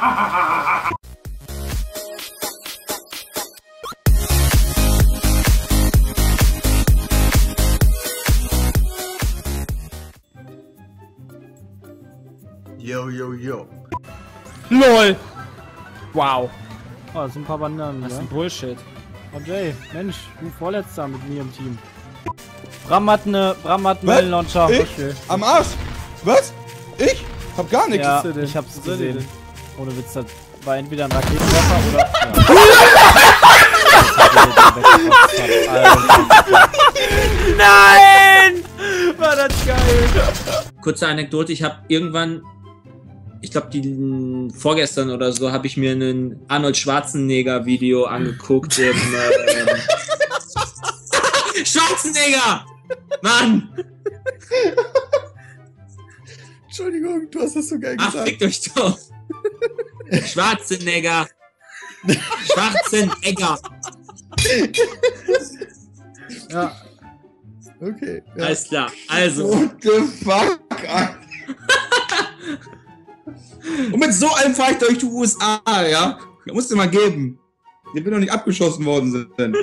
Yo, yo, yo. LOL! Wow. Oh, das sind ein paar Bananen, Das ist ja? ein Bullshit. Oh Jay, Mensch, du Vorletzter mit mir im Team. Bram hat einen Launcher. Ich? Okay. Am Arsch! Was? Ich? Hab gar nichts. Ja, denn? ich hab's Was soll gesehen. denn? Ohne Witz, das war entweder ein Raketenwerfer oder... Nein! War das geil! Kurze Anekdote, ich habe irgendwann, ich glaube vorgestern oder so, habe ich mir einen Arnold Schwarzenegger Video angeguckt. Schwarzenegger! Mann! Entschuldigung, du hast das so geil Ach, gesagt. fickt euch doch! Schwarzenegger! Schwarzenegger! Ja. Okay. Ja. Alles klar, also. What the fuck? Und mit so einem fahre ich durch die USA, ja? Da musst du mal geben. Der will doch nicht abgeschossen worden sind.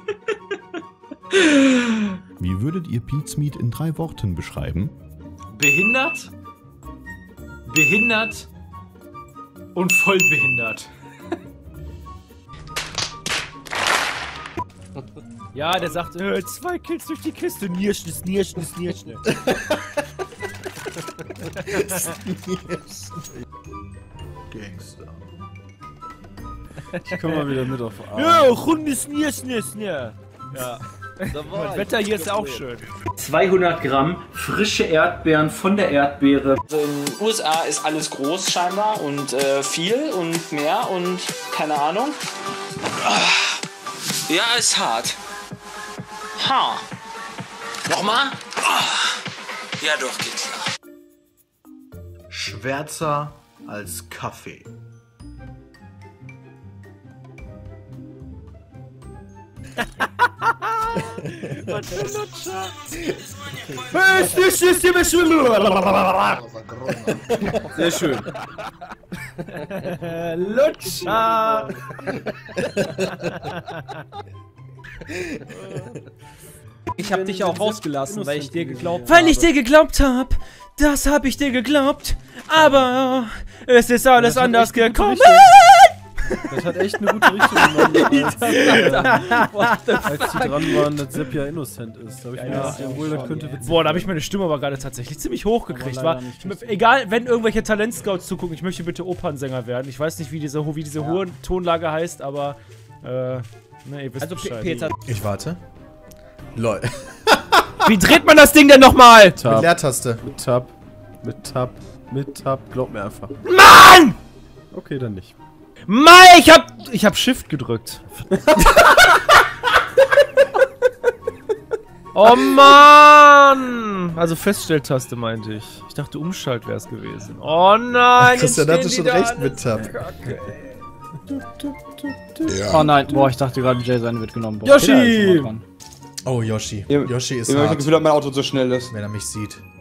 Wie würdet ihr Pete's Meat in 3 Worten beschreiben? Behindert? Behindert? Und voll behindert. Ja, der sagt, 2 Kills durch die Kiste. Nierschnitt. Gangster. Ich komme mal wieder mit auf A. Ja, rundes Nierschnitt. Ja. Das Wetter hier ist auch schön. 200 Gramm frische Erdbeeren von der Erdbeere. Also in den USA ist alles groß scheinbar und viel und mehr und keine Ahnung. Ja, ist hart. Ha. Nochmal? Ja doch, geht klar. Schwärzer als Kaffee. Was für ein Lutscher. Sehr schön. Lutscher. Ich hab dich auch rausgelassen, weil ich dir geglaubt habe. Weil ich dir geglaubt hab. Das hab ich dir geglaubt. Aber es ist alles anders gekommen. Das hat echt eine gute Richtung genommen, als die dran waren, dass Sepp ja innocent ist. Da hab ich mir gedacht, jawohl, das könnte witzig Boah, da habe ich meine Stimme aber gerade tatsächlich ziemlich hoch gekriegt. Aber leider nicht. Egal, wenn irgendwelche Talentscouts zugucken, ich möchte bitte Opernsänger werden. Ich weiß nicht, wie diese hohe Tonlage heißt, aber ne, ihr wisst Also Bescheid. Peter, Ich warte. LOL. Wie dreht man das Ding denn nochmal? Mit Leertaste. Mit Tab. Mit Tab. Mit Tab. Glaub mir einfach. Mann! Okay, dann nicht. Mann, ich hab Shift gedrückt. Oh Mann! Also Feststelltaste meinte ich. Ich dachte Umschalt wäre es gewesen. Oh nein! Christian hatte schon recht mit Tab. Oh nein, boah, ich dachte gerade, Jay seine wird genommen. Boah, Yoshi! Peter ist immer dran. Oh, Yoshi. Ja, Yoshi ist Ich hab das hart, Gefühl, dass mein Auto so schnell ist. wenn er mich sieht.